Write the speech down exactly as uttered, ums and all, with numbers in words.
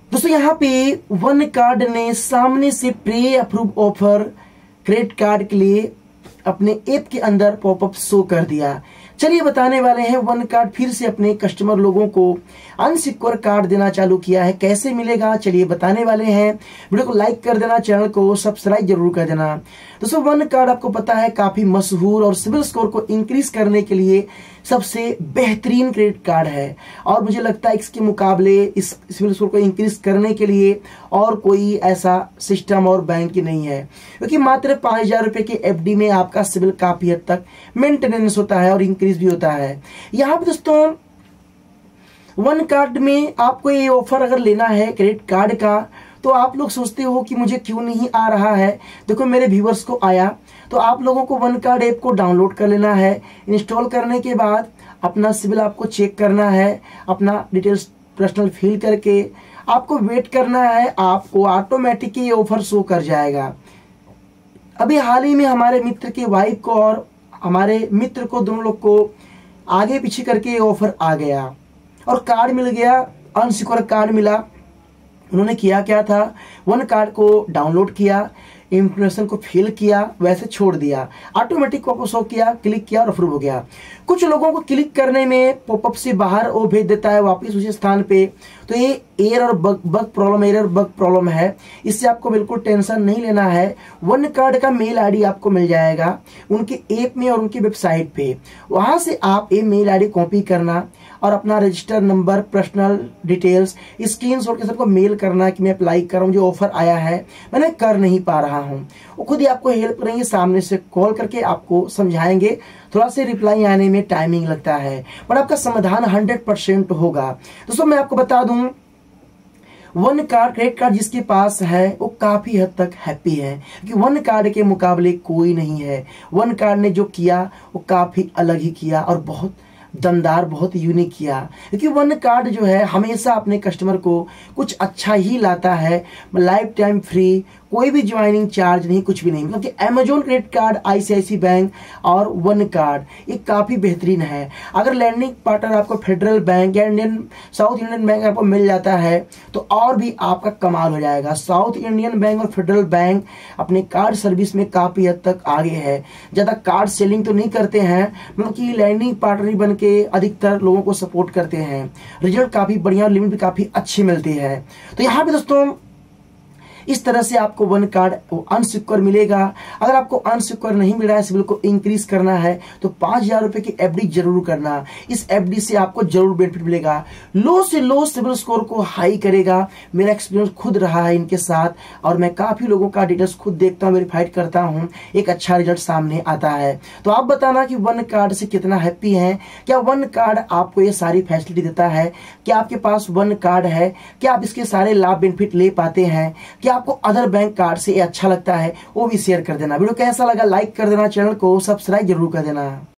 दोस्तों यहाँ पे वन कार्ड ने सामने से pre approve offer credit card के लिए अपने ऐप के अंदर पॉपअप शो कर दिया। चलिए बताने वाले हैं वन कार्ड फिर से अपने कस्टमर लोगों को अनसिक्योर कार्ड देना चालू किया है, कैसे मिलेगा चलिए बताने वाले हैं। वीडियो को लाइक कर देना, चैनल को सब्सक्राइब जरूर कर देना। दोस्तों वन कार्ड आपको पता है काफी मशहूर और सिविल स्कोर को इंक्रीज करने के लिए सबसे बेहतरीन क्रेडिट कार्ड है और मुझे लगता है इसके मुकाबले इस सिविल स्कोर को इंक्रीज करने के लिए और कोई ऐसा सिस्टम और बैंक नहीं है, क्योंकि मात्र पांच हजार रुपए की एफडी में आपका सिविल काफी हद तक मेंटेनेंस होता है और इंक्रीज भी होता है। यहाँ पे दोस्तों वन कार्ड में आपको ये ऑफर अगर लेना है क्रेडिट कार्ड का तो आप लोग सोचते हो कि मुझे क्यों नहीं आ रहा है। देखो मेरे व्यूवर्स को आया, तो आप लोगों को वन कार्ड ऐप को डाउनलोड कर लेना है। इंस्टॉल करने के बाद अपना सिविल आपको चेक करना है, अपना डिटेल्स पर्सनल फिल करके आपको वेट करना है, आपको ऑटोमेटिक ये ऑफर शो कर जाएगा। अभी हाल ही में हमारे मित्र की वाइफ को और हमारे मित्र को दोनों लोग को आगे पीछे करके ये ऑफर आ गया और कार्ड मिल गया, अनसिक्योर कार्ड मिला। उन्होंने किया क्या था, वन कार्ड को डाउनलोड किया, इंफॉर्मेशन को फिल किया, वैसे छोड़ दिया, ऑटोमेटिक पॉपअप शो किया, क्लिक किया और अप्रूव हो गया। कुछ लोगों को क्लिक करने में पॉपअप से बाहर वो भेज देता है वापस उसी स्थान पे, तो ये एरर और bug bug problem error bug problem है। इससे आपको बिल्कुल टेंशन नहीं लेना है। वन कार्ड का मेल आईडी आपको मिल जाएगा उनके ऐप में और उनकी वेबसाइट पे, वहां से आप ये मेल आईडी कॉपी करना और अपना register number, personal details screenshot के सबको मेल करना कि मैं अप्लाई कर रहा हूँ, जो ऑफर आया है मैंने कर नहीं पा रहा हूँ। वो खुद ही आपको हेल्प करेंगे, सामने से कॉल करके आपको समझाएंगे। थोड़ा से रिप्लाई आने में टाइमिंग लगता है पर आपका समाधान हंड्रेड परसेंट होगा। दोस्तों मैं आपको बता दूं वन कार्ड क्रेडिट कार्ड जिसके पास है वो काफी हद तक हैप्पी है, क्योंकि वन कार्ड के मुकाबले कोई नहीं है। वन कार्ड ने जो किया वो काफी अलग ही किया और बहुत दमदार, बहुत यूनिक किया, क्योंकि वन कार्ड जो है हमेशा अपने कस्टमर को कुछ अच्छा ही लाता है। लाइफ टाइम फ्री, कोई भी ज्वाइनिंग चार्ज नहीं, कुछ भी नहीं। मतलब कि Amazon credit card, ICICI bank और वन कार्ड ये काफी बेहतरीन है। अगर लैंडिंग पार्टनर आपको फेडरल बैंक या इंडियन साउथ इंडियन बैंक आपको मिल जाता है तो और भी आपका कमाल हो जाएगा। साउथ इंडियन बैंक और फेडरल बैंक अपने कार्ड सर्विस में काफी हद तक आगे है। ज्यादा कार्ड सेलिंग तो नहीं करते हैं, मतलब कि लैंडिंग पार्टनर बन के अधिकतर लोगों को सपोर्ट करते हैं। रिजल्ट काफी बढ़िया और लिमिट भी काफी अच्छी मिलती है। तो यहाँ पे दोस्तों इस तरह से आपको वन कार्ड अनसिक्योर मिलेगा। अगर आपको अनसिक्योर नहीं मिल रहा है, सिविल को इंक्रीज करना है तो पांच हजार रुपए की एफडी जरूर करना। इस एफडी से आपको जरूर बेनिफिट मिलेगा। लो से लो सिविल स्कोर को हाई करेगा। मेरा एक्सपीरियंस खुद रहा है इनके साथ और मैं काफी लोगों का डिटेल्स खुद देखता हूँ, वेरीफाइड करता हूँ, एक अच्छा रिजल्ट सामने आता है। तो आप बताना कि वन कार्ड से कितना हैप्पी है। क्या वन कार्ड आपको ये सारी फैसिलिटी देता है? क्या आपके पास वन कार्ड है? क्या आप इसके सारे लाभ बेनिफिट ले पाते हैं? क्या आपको अदर बैंक कार्ड से अच्छा लगता है? वो भी शेयर कर देना। वीडियो कैसा लगा लाइक कर देना, चैनल को सब्सक्राइब जरूर कर देना।